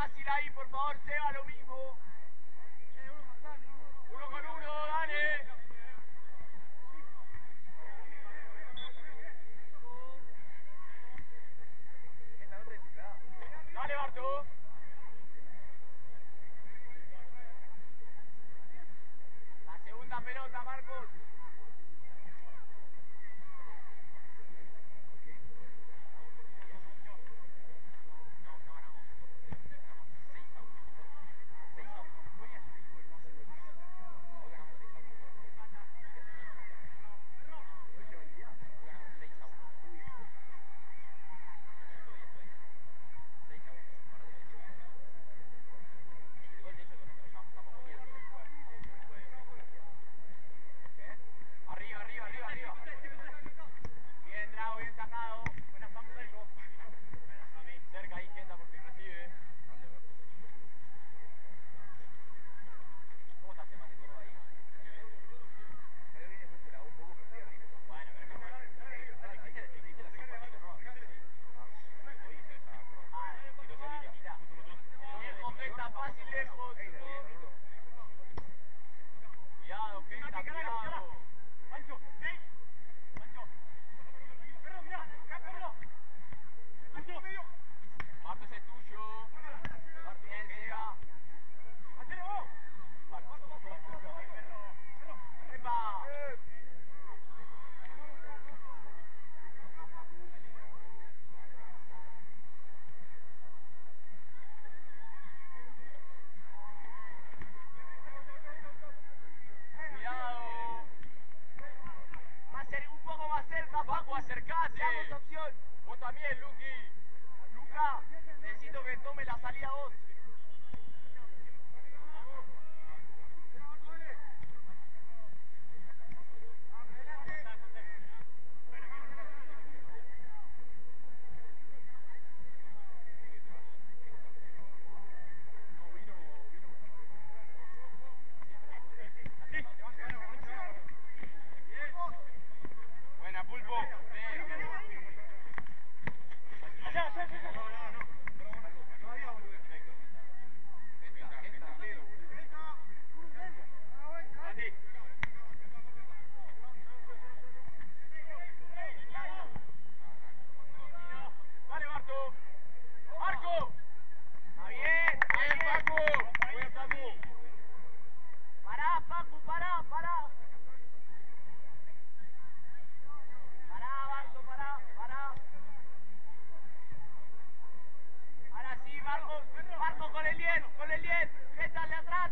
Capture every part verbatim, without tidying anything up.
fácil ahí, por favor, Seba, lo mismo. Uno con uno, dale. Dale, Barto. La segunda pelota, Marcos. Arriba, arriba, arriba, arriba. Bien, Drago, bien sacado. Buenas, Paco, Delco. A mí, cerca ahí, Kenta, por fin recibe. ¿Cómo está Sema? ¿Te corro ahí? Salió bien después, se lavó un poco, pero estoy arriba. Bueno, pero es que bueno. ¿Existe existe la FIFA que roba? Hoy hizo esa curva. Ah, tiró solita. Lejos, Kenta, fácil, lejos. Cuidado, Kenta, cuidado. Pancho, ey. Pancho. Perro, mirá, acá, perro. Pancho, medio. Marto, ese es tuyo. Marto, bien, Seba. Hacelo vos. Marto, Marto, Marto, Marto, perro. ¡Epa! Cuidado. Más cer- un poco más cerca, Paco, acercate. Damos opción. Vos también, Luqui. Luca, necesito que tome la salida vos. Buena, Pulpo. Allá, allá, allá. No, no, no. No había, boludo. Kenta, Kenta, Leo, boludo. Mati. Dale, Barto. ¡Marco! ¡Está bien! ¡Bien, Paco! ¡Bien, Paco! ¡Pará, Paco! ¡Pará, pará! ¡Pará, Barto! ¡Pará, pará! Ahora sí, Marcos. Marcos con el diez, con el diez. Métale atrás.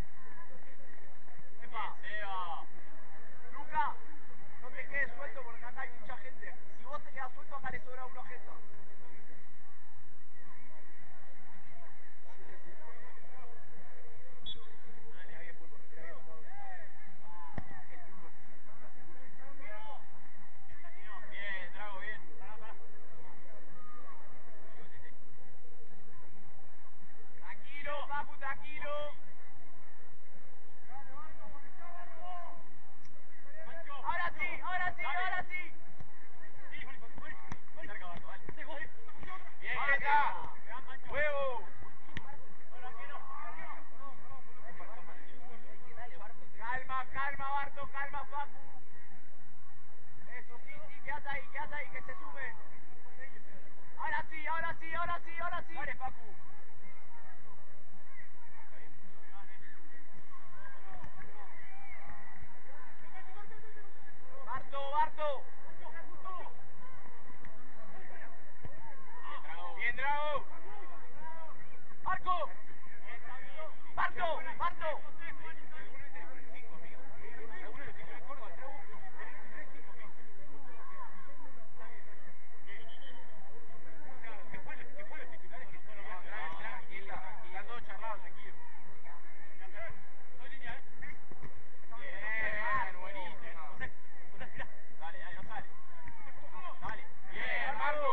¡Epa! ¡Seba! Luca, no te quedes suelto porque acá hay mucha gente. Si vos te quedas suelto, acá le sobra uno gente. Dale, ahí el Pulpo, respira bien. El Pulpo. Bien, Drago, bien. Pará, pará. Tranquilo, Papu, tranquilo. Ahora sí, ahora sí, ahora sí. Cerca, Barco, dale. Bien, acá. Huevo. Calma, calma, Barto, calma, Papu. Eso, sí, sí, quédate ahí, quédate ahí, que se sube. Ahora sí, ahora sí, ahora sí, ahora sí. Dale, Pacu. Barto, Barto. Bien, Drago. Marco. Barto, Barto. Tranquila, tranquila, todo charlado, tranquilo. Bien, buenísimo. Dale, dale, no sale. Dale. Bien, Marco.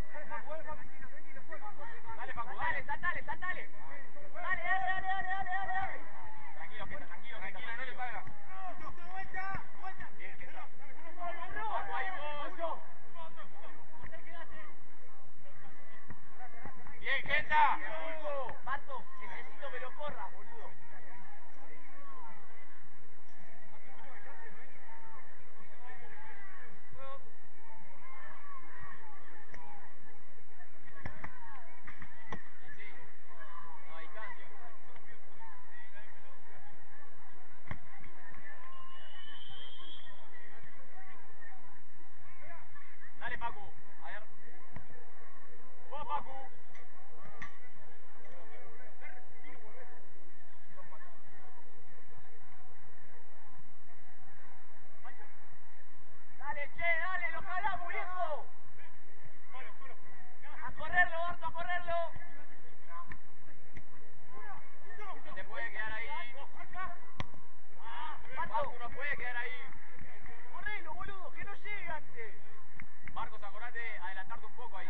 Dale, Paco, dale, saltale, saltale. Dale, dale, dale, dale, dale, dale. Tranquilo, Kenta, tranquilo, tranquilo, no le salga. Bien, Kenta. Paco, ahí vos. Bien, Kenta. Pato, necesito que lo corras, boludo. Dale, Facu. A ver. Vos, Facu. Dale, che, dale, lo jalamos, viejo. A correrlo, Barto, a correrlo. No te puede quedar ahí. Facu no puede quedar ahí. Correlo, boludo, que no llegue antes. Marcos, acordate de adelantarte un poco ahí.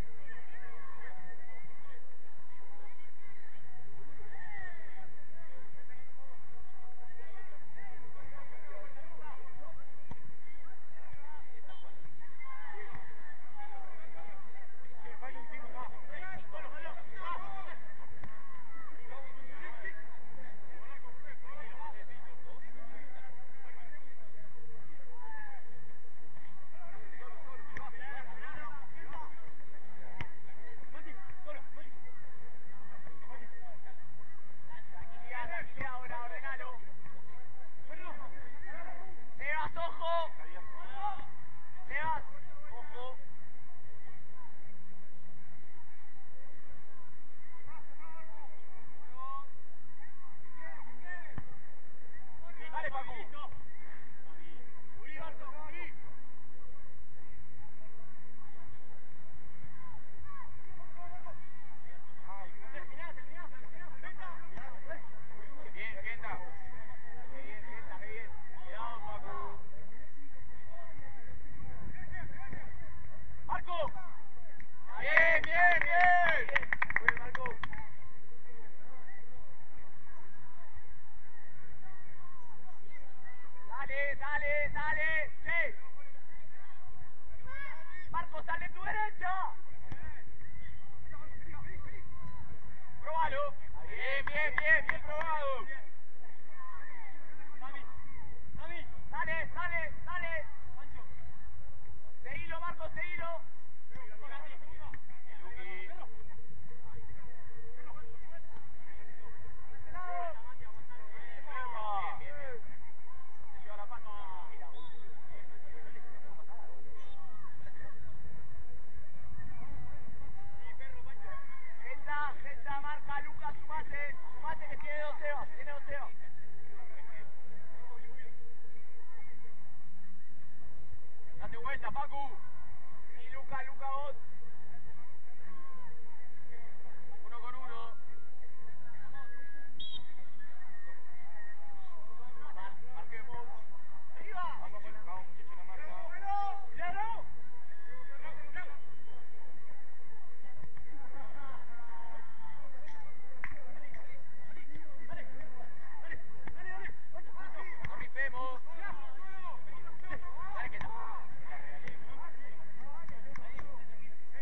Tranquilidad, tranquilidad, ahora, ordenalo. Sebas, ojo. Sebas, ojo. Dale, Facu. Bien, Genta. Qué bien, Genta, qué bien. Cuidado, Facu. Marco. Bien, bien, bien. Muy bien, Marco. Dale, dale, dale. Che. Marco, sale tu derecha. Probalo. Bien, bien, bien, bien probado. Dale, dale, dale. Seguilo, Marco, seguilo. Luqui. Bien, bien, bien. Se lleva la pata. Genta, Genta, marca, Lucas, sumate. Sumate que tiene dos Sebas, tiene dos Sebas. Date vuelta, Facu. Sí, Luca, Luca, vos. Uno con uno. Mar- Marquemos. ¡Arriba! Vamos, con la... Vamos, muchachos, la marca. ¡Claro! No rifemos. Dale, que... La regalé.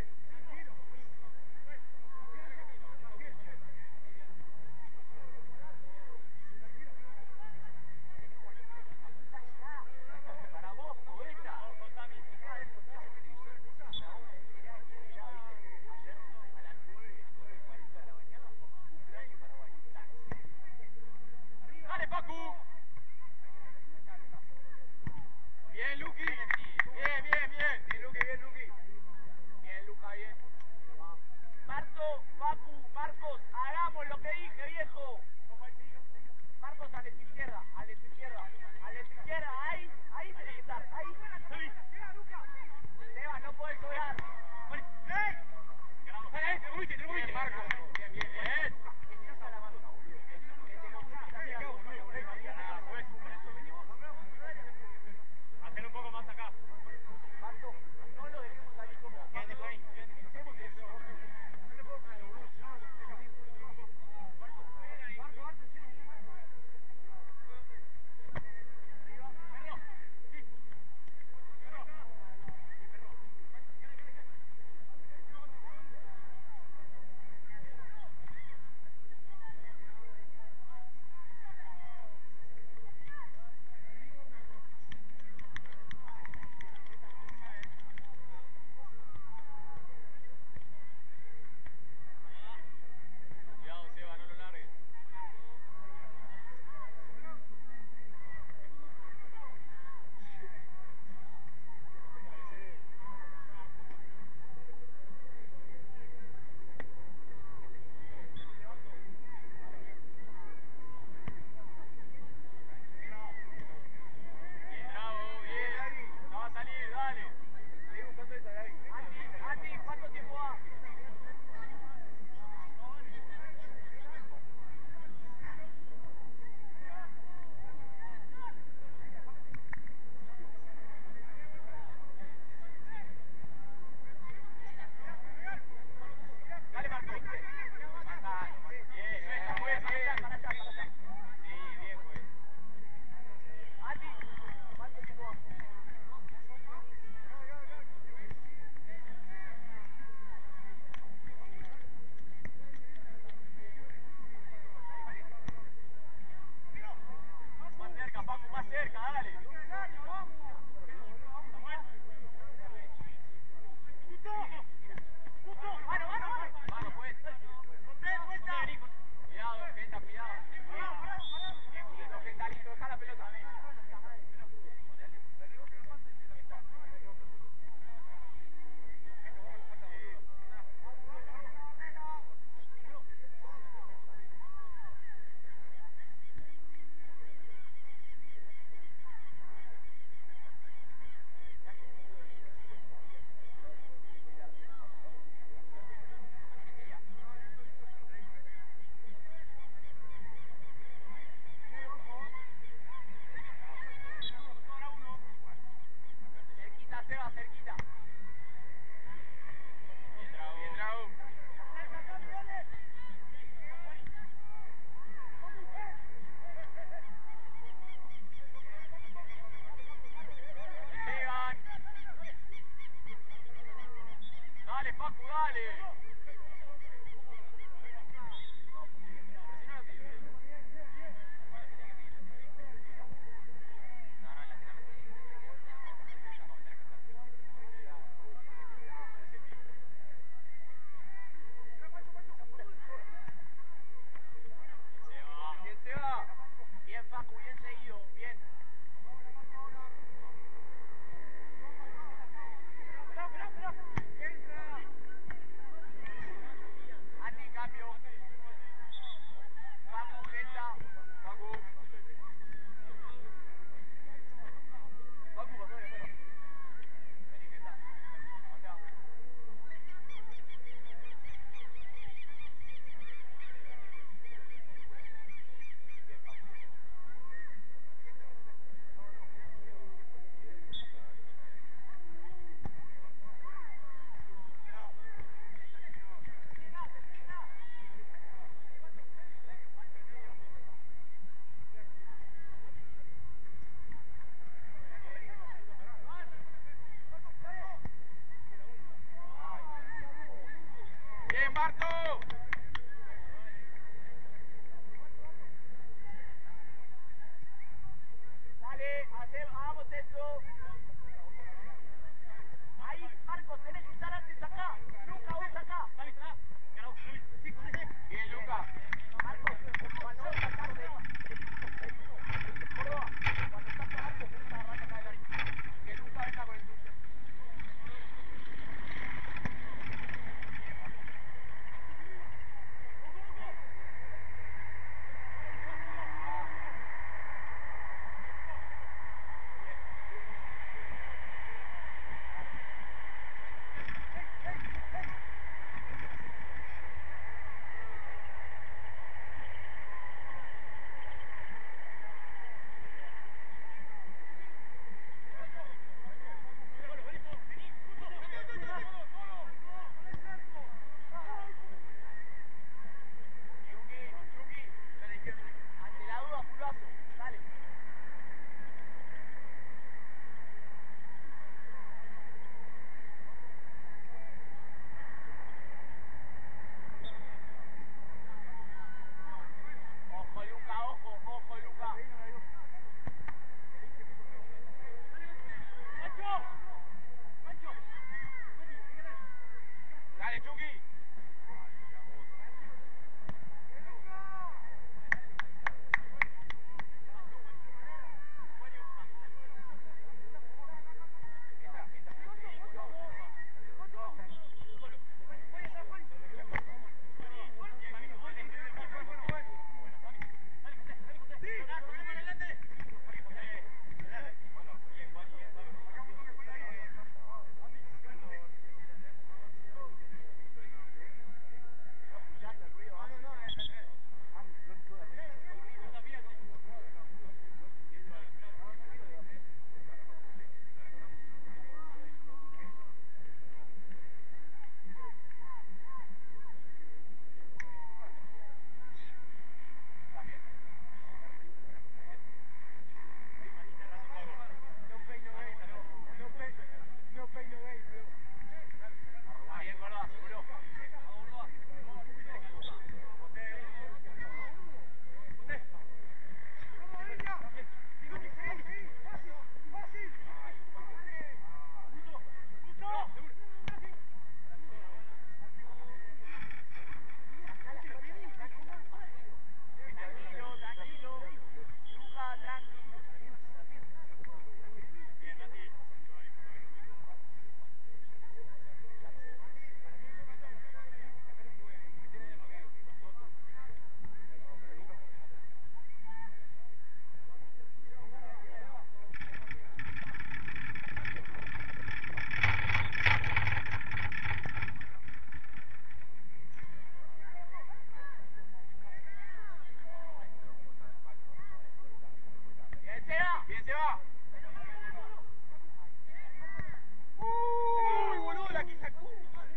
Uy, boludo, la que sacó.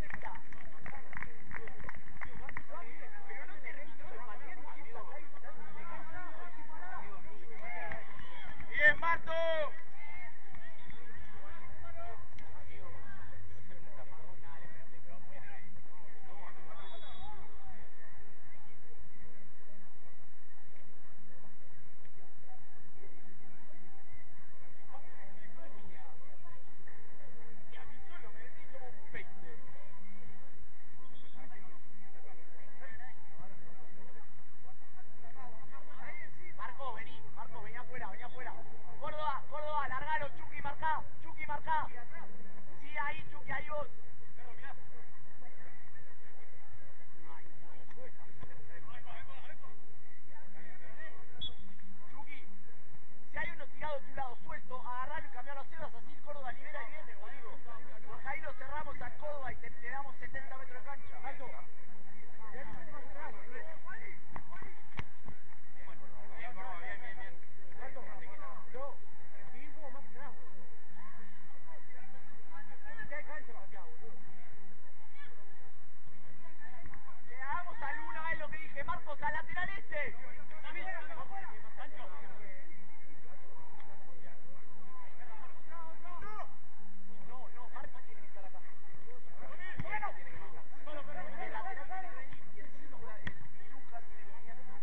Pero no terminó de patear y esa está ahí. Bien, Marto. Marco, vení, Marco, vení afuera, vení afuera. Córdoba, Córdoba, largalo, Chucky, marcá, Chucky, marcá. Sí, ahí, Chucky, ahí vos. Chucky, si hay uno tirado de tu lado suelto, agarralo y cambialo a cebras, así el Córdoba libera y viene, boludo. Porque ahí lo cerramos a Córdoba y te, le damos setenta metros de cancha. Le damos a Luna, es lo que dije, Marcos, al lateral este. No, no, Marcos tiene que estar acá. Bueno, el lateral tiene que venir y el centro, el Lucas tiene que venir acá.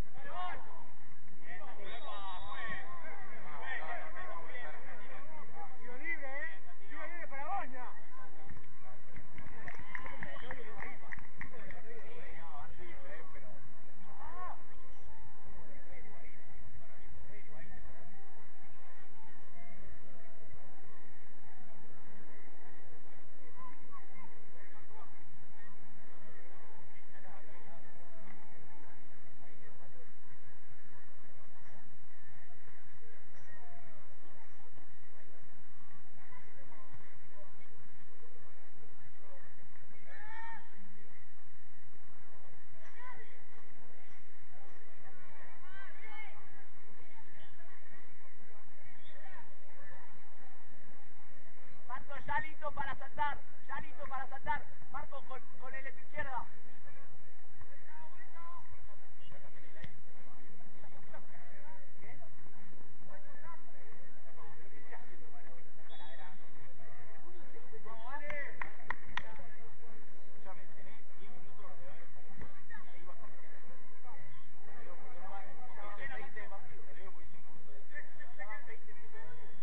Tiro libre, ¿eh? Tiro libre para Bosnia. Marco, ya listo para saltar, ya listo para saltar. Marco, con, con el de tu izquierda. ¿Qué? ¿Qué estoy haciendo mal ahora? Vamos, vale. Escuchame, tenés diez minutos de ver y ahí vas a meter. Te digo porque no van veinte de partido. Te digo porque hice un curso de tiro. Ya van veinte minutos de partido.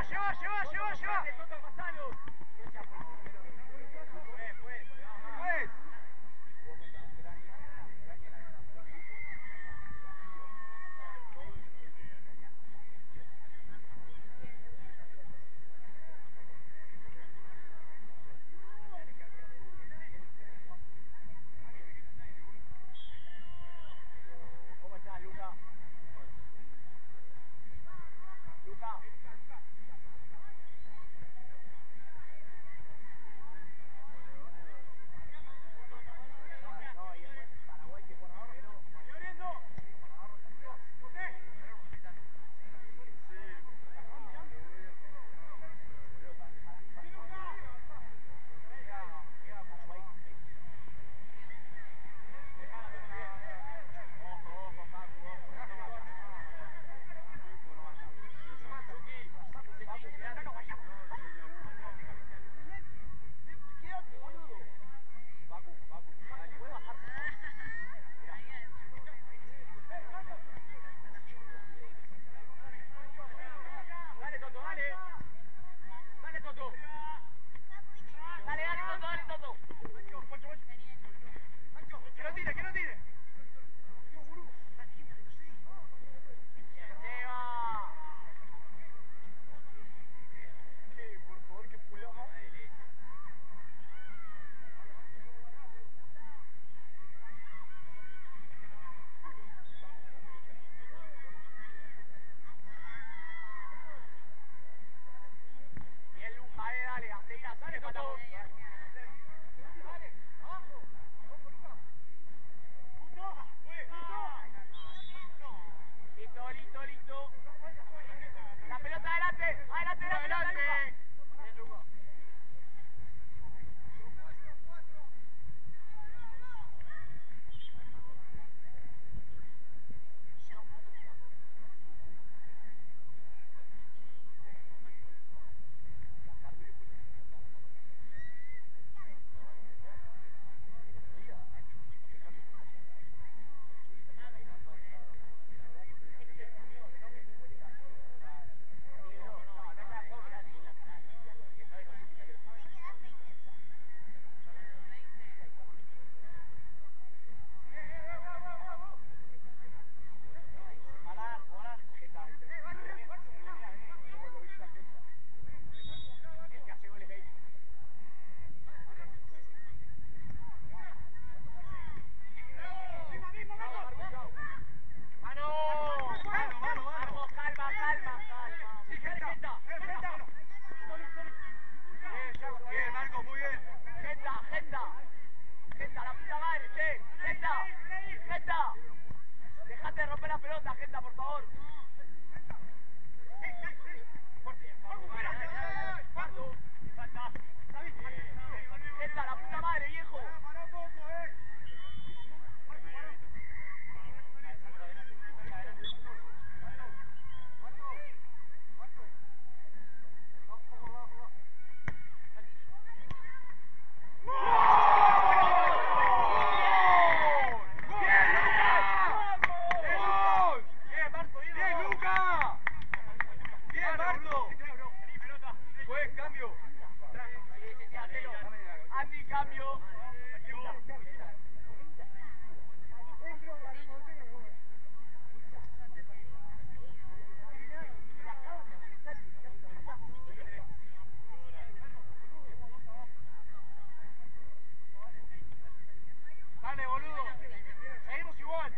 lleva, lleva, lleva, lleva. Toto, pasalo. Fue, fue. Pues. ¿Cómo estás, Luca? Luca. No, y después Paraguay que por ahora. ¡Estoy abriendo! ¡José! Quédate, boludo. Facu, Facu, dale. ¿Puedes bajar, por favor? Dale, Toto, dale. Dale, Toto. Dale, dale, Toto, dale, Toto. Que no tire, que no tire. Seba. Que, por favor, que pueda más. Bien, Luca, eh, dale, a seguir, a seguir, Toto. Listo, listo, listo. La pelota adelante, adelante, la pelota, Luca. Bien, Luca. El que hace goles gay. ¡Mano! Mano, mano, mano. Vamos, calma, calma, calma. Sí, Genta. Genta. Genta. Bien, Marco, muy bien. Genta, Genta. Genta, la puta madre, che. Genta. Genta. Dejate de romper la pelota, Genta, por favor. Genta, la puta madre, viejo. Para poco, eh. Marco, Marco. Vamos, vamos, vamos, vamos. Bien, Marco, bien. ¡Bien, Luca! ¡Bien, Marco! Buen cambio. Sí, sí, sí, hacelo. Andy, cambio. Dale, boludo. Seguimos igual.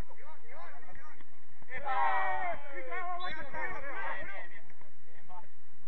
¡Epa! ¡Eh! Bien, bien, bien.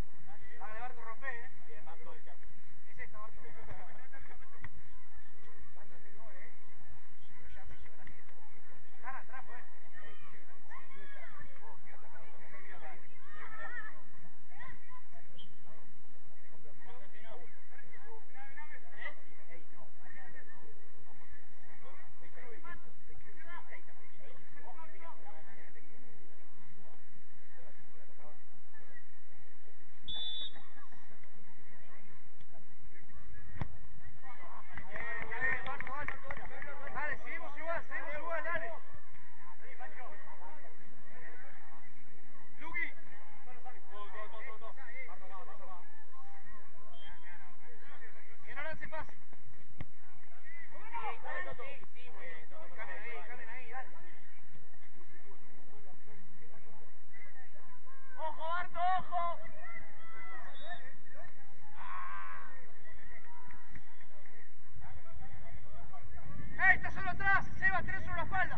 atrás. Seba, tenés una falda.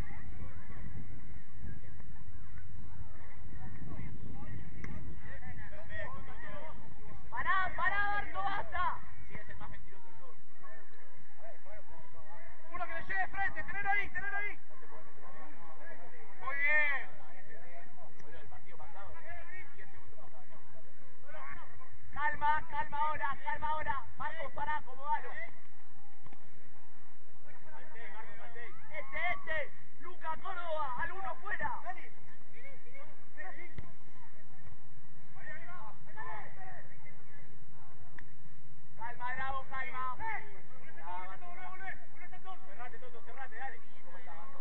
Pará, pará, Barco, basta. Sí, es el más mentiroso de todos. Uno que le lleve de frente, tenelo ahí, tenelo ahí. Muy bien. Boludo, el partido pasado, diez segundos pasaba. Calma, calma ahora, calma ahora. Marcos, pará, acomodalo. Maltey, Marcos Maltey. Este, este. Luca Córdoba, al uno afuera. Calma, Drago, calma. Cerrate, Toto, cerrate, dale. ¿Cómo está, Marco?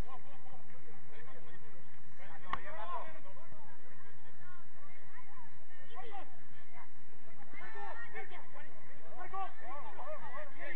Gato, bien, Gato. Marco.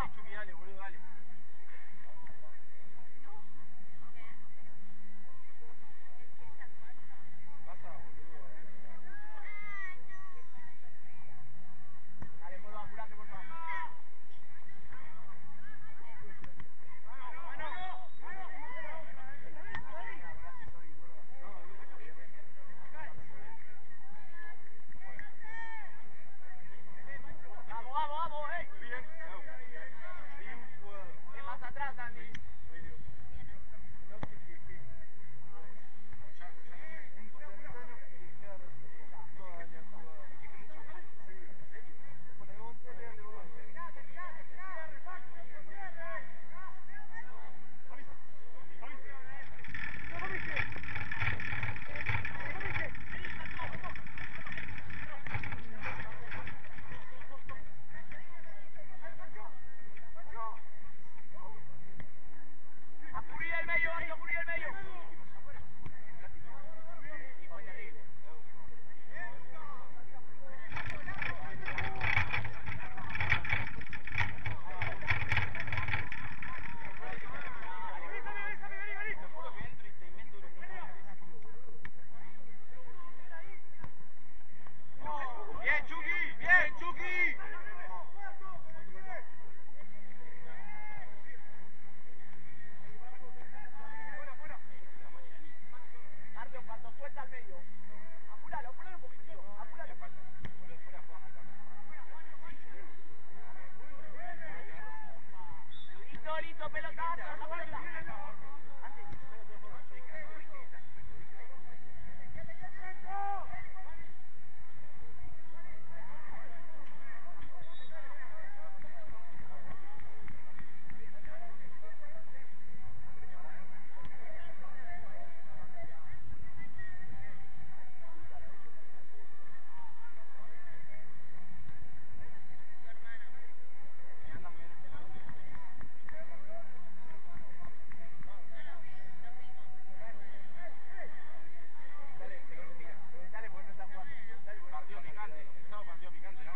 Dale, Chucky, dale, boludo, dale. Pasa, boludo. Dale, Córdoba, apurate, por favor. Vamos, vamos, vamos, eh. Bien, bien jugado. Es más atrás, Andy. Pero no sé qué, qué. Instantáneo y dejar toda la jugada. Sí, ¿en serio? Por el momento le dan de bola. A cubrir el medio, Andy, a cubrir el medio. Y fue terrible. Bien, Chucky, bien, Chucky. Marco, cuando suelta al medio. Apuralo, apuralo un poquitito. Apuralo. Listo, listo, pelota, pelota, pelota. Preguntale por qué no está jugando. Preguntale por qué no Partido está jugando. picante, el sábado partido picante, ¿no?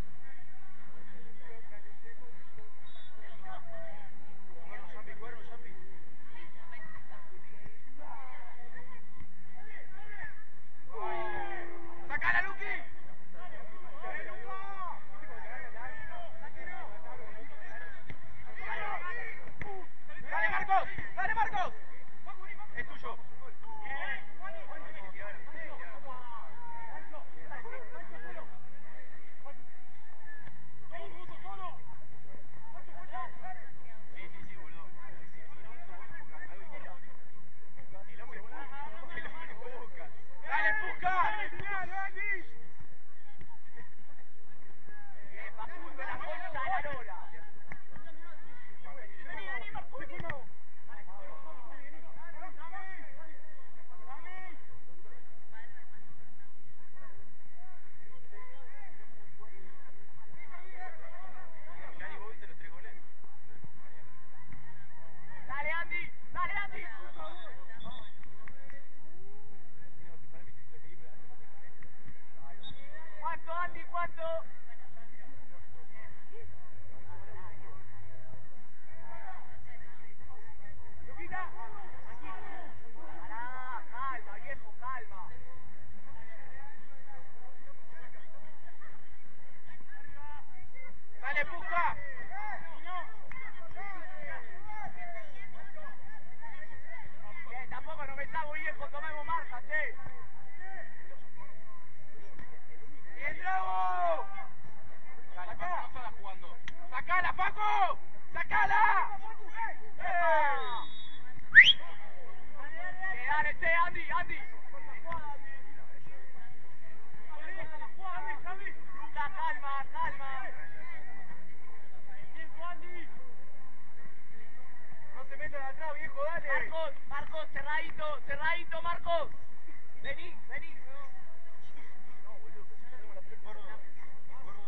Cuerno, Champi, cuerno, Champi. ¡Sacala, Luqui! ¡Dale, Marcos! ¡Dale, Marcos! Es tuyo. Sí, sí, sí, boludo. El hombre busca. El hombre busca. ¡Dale, Pusca! Eh, Facundo, la concha de la lora. Vení, vení, Marcuno. Yani, ¿vos viste los tres goles? Dale, Andy, dale, Andy. ¿Cuánto, Andy? ¿Cuánto? Pará, calma, viejo, calma. ¡Dale, Pusca! Bien, tampoco nos metamos, viejo, tomemos marca, che. ¡Bien, Drago! Dale, Paco, no estás jugando. ¡Sacala, Paco! ¡Sacala! ¡Eh! Che, dale, che, Andy, Andy. Luca, calma, calma. No te metas atrás, viejo, dale. Marcos, Marcos, cerradito, cerradito, Marcos. Vení, vení. No, boludo, que si perdemos la pelota. Gordo, gordo.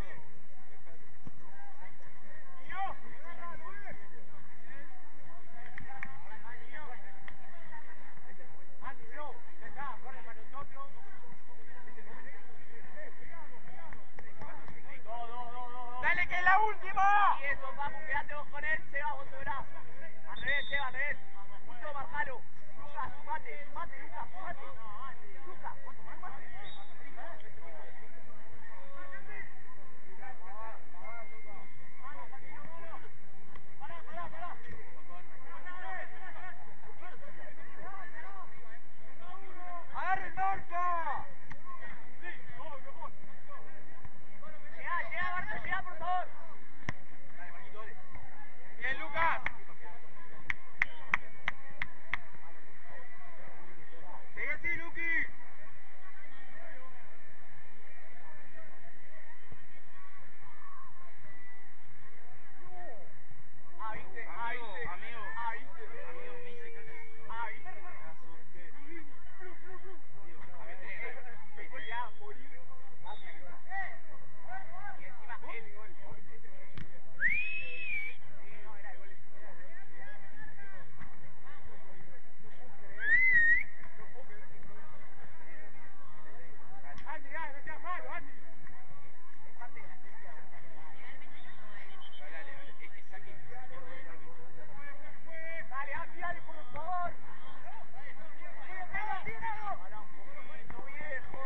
Andy, no, ya está, corre para nosotros. Dos, dos, dos, dos, dos. ¡Dale, que es la uno! última! Y eso, Papu, quédate vos con él, Seba, vos sobrás. Al revés, Seba, al revés. Justo marcalo. Lucas, sumate, sumate, Lucas, sumate. Lucas, sumate. ¡Agarra el marca! Llegá, llegá, Barto, llegá, por favor. Dale, Marquito, dale. Bien, Lucas. ¡Sigue así, Luqui! Ah, viste, ah, Amigo, viste. amigo. Ah, viste. Amigo, me dice que Ah, viste. Después ya, morir. Y encima el gol. No, era el gol. Andy, dale, no seas malo, Andy. Es parte de la esencia de la Dale, dale, dale. Es, es saque. Dale, Andy, dale, por favor. Pará un poquito, viejo.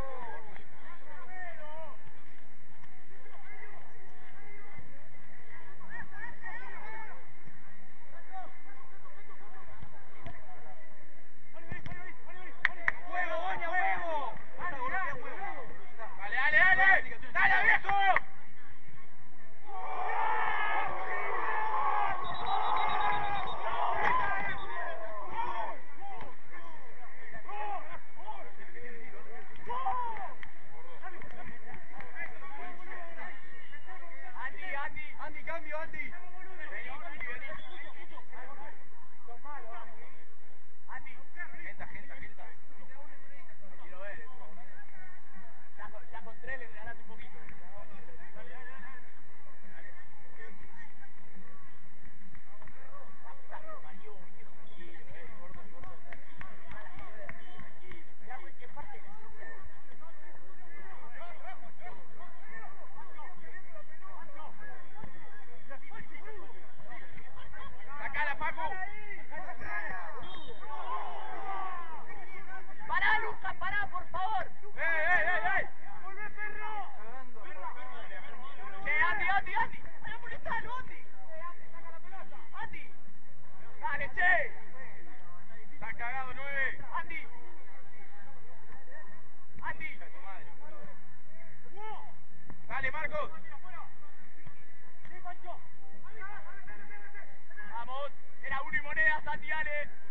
¡Huevo, Boña, huevo! Dale, dale, dale. Dale, viejo. Andy, Andy. Andy, cambio, Andy. Vení, Andy, vení. Son malos, Andy. Andy. Genta, genta, genta. Me quiero ver, eh. Ya con, ya con tres le regalaste un poquito. La puta que lo parió, viejo. Tranquilo, eh, gordo, gordo, tranquilo. Mala mierda, tranquilo. Ya, güey, es parte de la esencia de vos. Sacala, Paco. Pará, Lucas, pará, por favor. ¡Ey, ey, ey, ey! Che, Andy, Andy, Andy. Pará, molestalo, Andy. Andy. Dale, che. Está cagado, nueve. Andy. Andy. Hija de tu madre, boludo. Dale, Marcos. Vamos. Era uno y moneda, Santi, dale.